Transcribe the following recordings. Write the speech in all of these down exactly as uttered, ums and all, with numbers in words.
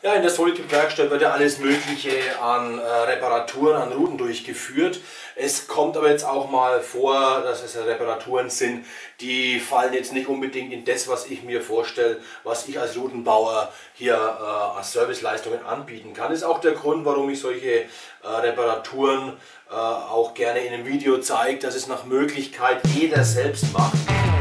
Ja, in der Solitip-Werkstatt wird ja alles Mögliche an äh, Reparaturen, an Ruten durchgeführt. Es kommt aber jetzt auch mal vor, dass es Reparaturen sind, die fallen jetzt nicht unbedingt in das, was ich mir vorstelle, was ich als Routenbauer hier äh, als Serviceleistungen anbieten kann. Das ist auch der Grund, warum ich solche äh, Reparaturen äh, auch gerne in einem Video zeige, dass es nach Möglichkeit jeder selbst macht.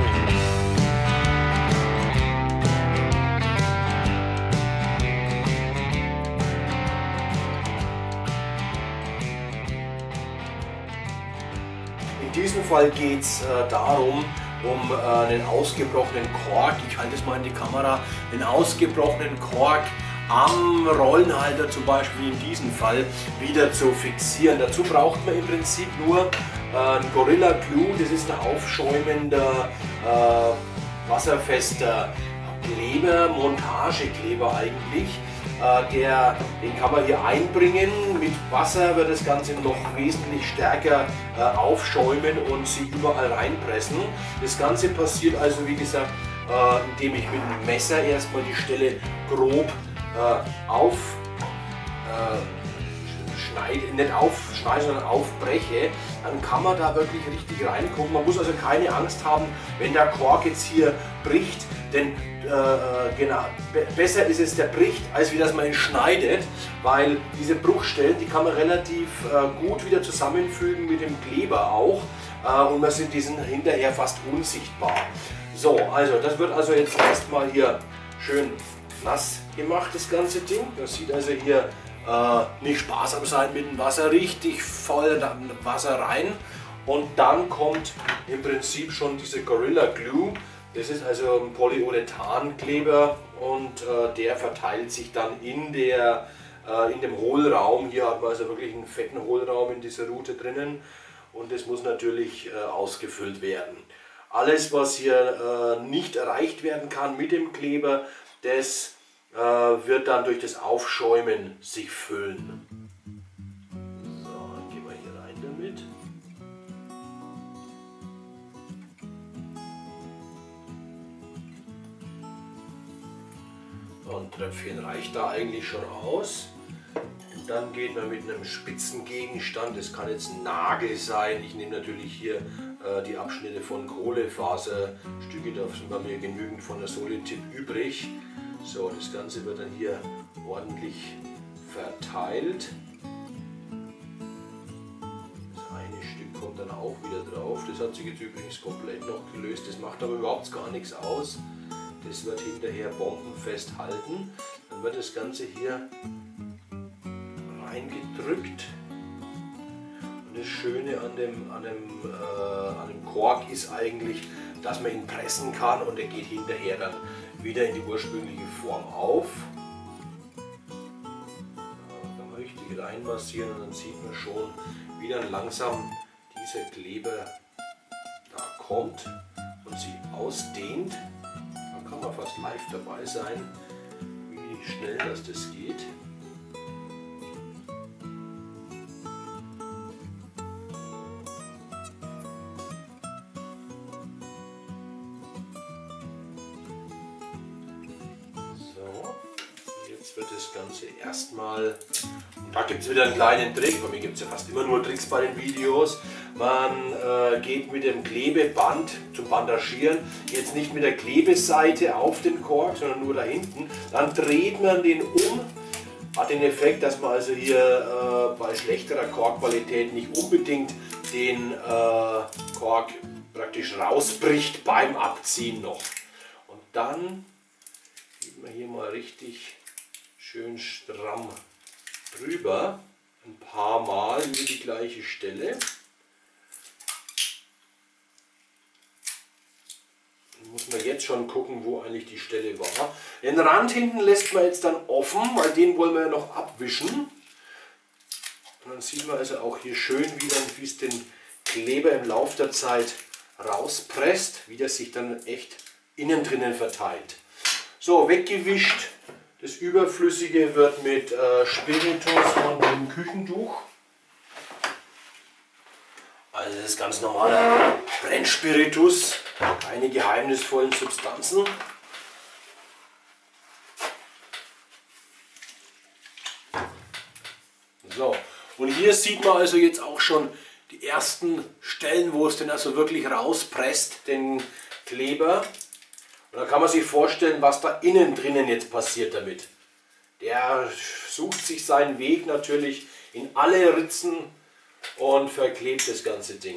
In diesem Fall geht es äh, darum, um äh, einen ausgebrochenen Kork, ich halte es mal in die Kamera, einen ausgebrochenen Kork am Rollenhalter zum Beispiel in diesem Fall wieder zu fixieren. Dazu braucht man im Prinzip nur äh, ein Gorilla Glue, das ist ein aufschäumender, äh, wasserfester Kleber, Montagekleber eigentlich. Der, den kann man hier einbringen, mit Wasser wird das Ganze noch wesentlich stärker äh, aufschäumen und sich überall reinpressen. Das Ganze passiert also wie gesagt, äh, indem ich mit dem Messer erstmal die Stelle grob äh, auf äh, schneide, nicht aufschneide, sondern aufbreche. Dann kann man da wirklich richtig reingucken. Man muss also keine Angst haben, wenn der Kork jetzt hier bricht, denn äh, genau, be besser ist es, der bricht, als wie dass man ihn schneidet, weil diese Bruchstellen, die kann man relativ äh, gut wieder zusammenfügen mit dem Kleber auch äh, und man sind diesen hinterher fast unsichtbar. So, also das wird also jetzt erstmal hier schön nass gemacht, das ganze Ding. Das sieht also hier äh, nicht sparsam sein mit dem Wasser, richtig voll Wasser rein und dann kommt im Prinzip schon diese Gorilla Glue. Das ist also ein Polyurethankleber und äh, der verteilt sich dann in, der, äh, in dem Hohlraum. Hier hat man also wirklich einen fetten Hohlraum in dieser Route drinnen und das muss natürlich äh, ausgefüllt werden. Alles, was hier äh, nicht erreicht werden kann mit dem Kleber, das äh, wird dann durch das Aufschäumen sich füllen. So, dann gehen wir hier rein damit. Ein Tröpfchen reicht da eigentlich schon aus. Und dann geht man mit einem spitzen Gegenstand, das kann jetzt ein Nagel sein. Ich nehme natürlich hier äh, die Abschnitte von Kohlefaserstücke, da sind bei mir genügend von der Solitip übrig. So, das Ganze wird dann hier ordentlich verteilt. Das eine Stück kommt dann auch wieder drauf. Das hat sich jetzt übrigens komplett noch gelöst. Das macht aber überhaupt gar nichts aus. Das wird hinterher bombenfest halten. Dann wird das Ganze hier reingedrückt. Und das Schöne an dem, an, dem, äh, an dem Kork ist eigentlich, dass man ihn pressen kann und er geht hinterher dann wieder in die ursprüngliche Form auf. Da kann man richtig reinmassieren und dann sieht man schon, wie dann langsam dieser Kleber da kommt und sich ausdehnt. Kann man fast live dabei sein, wie schnell das, das geht. So, jetzt wird das Ganze erstmal, und da gibt es wieder einen kleinen Trick, bei mir gibt es ja fast immer nur Tricks bei den Videos. Man äh, geht mit dem Klebeband zum Bandagieren, jetzt nicht mit der Klebeseite auf den Kork, sondern nur da hinten. Dann dreht man den um, hat den Effekt, dass man also hier äh, bei schlechterer Korkqualität nicht unbedingt den äh, Kork praktisch rausbricht beim Abziehen noch. Und dann geht man hier mal richtig schön stramm drüber, ein paar Mal über die gleiche Stelle. Muss man jetzt schon gucken, wo eigentlich die Stelle war. Den Rand hinten lässt man jetzt dann offen, weil den wollen wir ja noch abwischen. Und dann sieht man also auch hier schön, wie dann, wie es den Kleber im Laufe der Zeit rauspresst, wie das sich dann echt innen drinnen verteilt. So, weggewischt. Das Überflüssige wird mit äh, Spiritus und einem Küchentuch. Also das ist ganz normaler Brennspiritus, keine geheimnisvollen Substanzen. So, und hier sieht man also jetzt auch schon die ersten Stellen, wo es denn also wirklich rauspresst, den Kleber. Und da kann man sich vorstellen, was da innen drinnen jetzt passiert damit. Der sucht sich seinen Weg natürlich in alle Ritzen und verklebt das ganze Ding.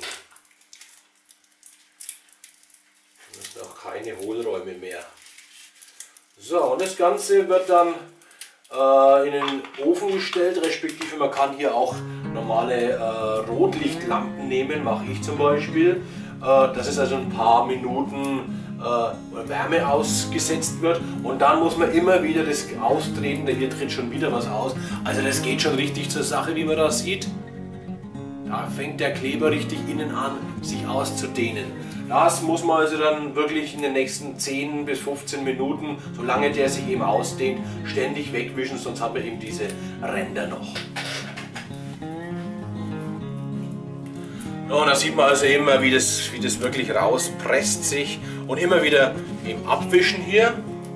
Es sind auch keine Hohlräume mehr. So, und das Ganze wird dann äh, in den Ofen gestellt, respektive man kann hier auch normale äh, Rotlichtlampen nehmen, mache ich zum Beispiel. Äh, dass es also ein paar Minuten äh, Wärme ausgesetzt wird und dann muss man immer wieder das austreten, denn hier tritt schon wieder was aus. Also das geht schon richtig zur Sache, wie man da sieht. Da fängt der Kleber richtig innen an, sich auszudehnen. Das muss man also dann wirklich in den nächsten zehn bis fünfzehn Minuten, solange der sich eben ausdehnt, ständig wegwischen, sonst hat man eben diese Ränder noch. Und da sieht man also immer, wie das, wie das wirklich rauspresst sich und immer wieder eben abwischen hier.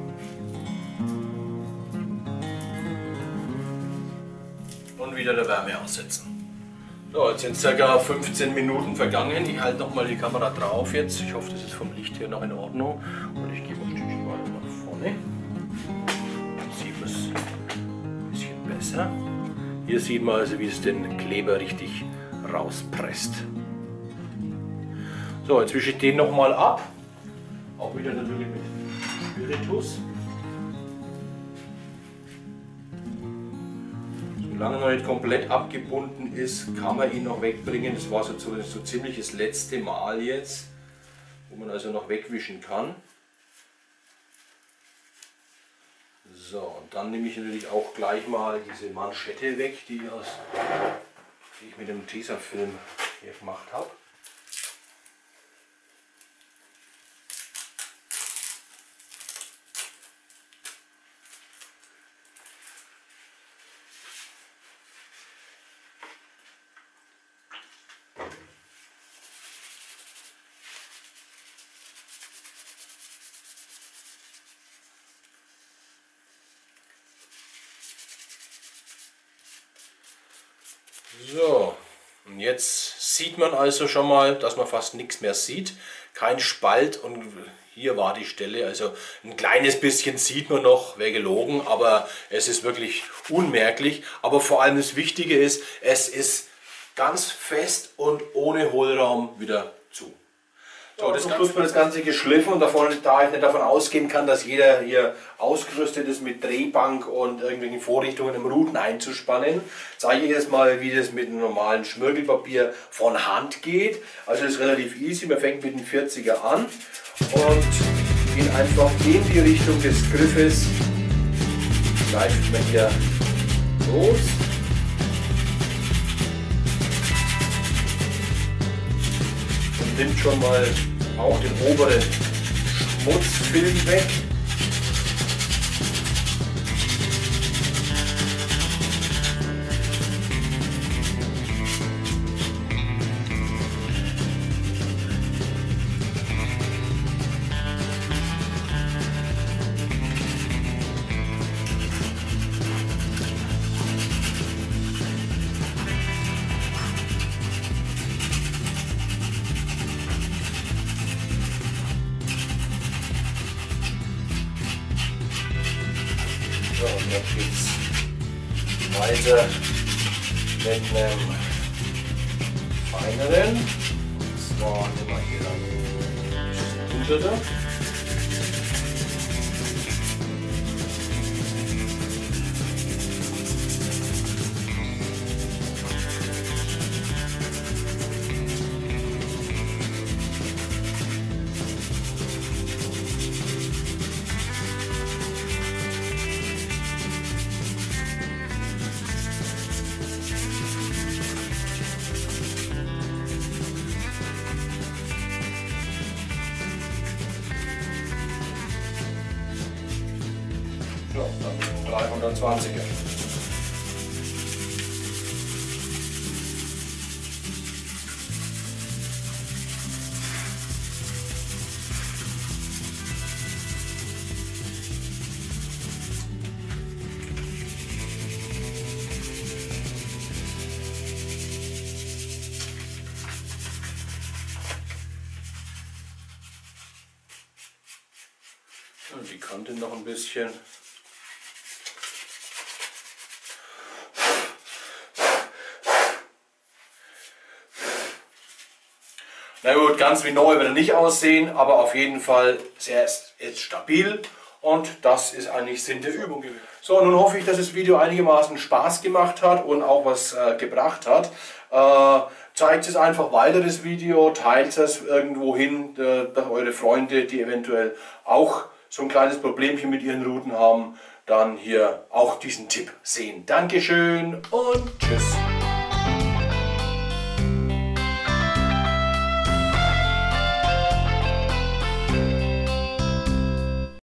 Und wieder der Wärme aussetzen. So, jetzt sind ca. fünfzehn Minuten vergangen. Ich halte nochmal die Kamera drauf jetzt. Ich hoffe, das ist vom Licht her noch in Ordnung. Und ich gehe ein Stückchen weiter nach vorne. Jetzt sieht man es ein bisschen besser. Hier sieht man also, wie es den Kleber richtig rauspresst. So, jetzt wische ich den nochmal ab. Auch wieder natürlich mit Spiritus. Solange er noch nicht komplett abgebunden ist, kann man ihn noch wegbringen. Das war so, so ziemlich das letzte Mal jetzt, wo man also noch wegwischen kann. So, und dann nehme ich natürlich auch gleich mal diese Manschette weg, die, aus, die ich mit dem Tesafilm hier gemacht habe. So, und jetzt sieht man also schon mal, dass man fast nichts mehr sieht. Kein Spalt und hier war die Stelle, also ein kleines bisschen sieht man noch, wäre gelogen, aber es ist wirklich unmerklich. Aber vor allem das Wichtige ist, es ist ganz fest und ohne Hohlraum wieder zu. So, das Ganze wird das Ganze geschliffen und davon, da ich nicht davon ausgehen kann, dass jeder hier ausgerüstet ist mit Drehbank und irgendwelchen Vorrichtungen, um Ruten einzuspannen, zeige ich jetzt mal, wie das mit einem normalen Schmirgelpapier von Hand geht. Also das ist relativ easy, man fängt mit dem vierziger an und geht einfach in die Richtung des Griffes, greift man hier los. Und nimmt schon mal auch den oberen Schmutzfilm weg. So, und dann geht es weiter mit einem feineren. Und zwar nehmen wir hier ein Hunderter. So, dann dreihundertzwanziger. Kante noch ein bisschen. Na gut, ganz wie neu wird er nicht aussehen, aber auf jeden Fall sehr ist, ist stabil und das ist eigentlich Sinn der Übung gewesen. So, nun hoffe ich, dass das Video einigermaßen Spaß gemacht hat und auch was äh, gebracht hat. Äh, zeigt es einfach weiter, das Video, teilt es irgendwo hin, äh, dass eure Freunde, die eventuell auch so ein kleines Problemchen mit ihren Ruten haben, dann hier auch diesen Tipp sehen. Dankeschön und tschüss.